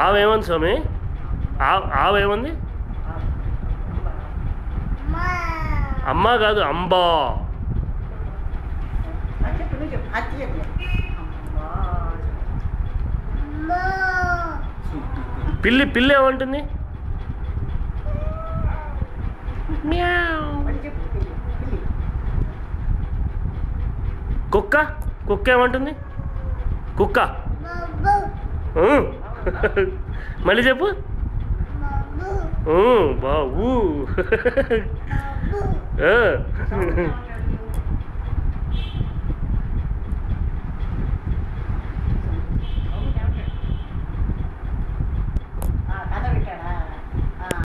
ఆవేమంది స్వామి? ఆవేమంది? అమ్మ కాదు, అంబా. పిల్లి పిల్లి ఏమంటుంది? కుక్క కుక్క ఏమంటుంది? కుక్క మళ్ళీ చెప్పు. బాబు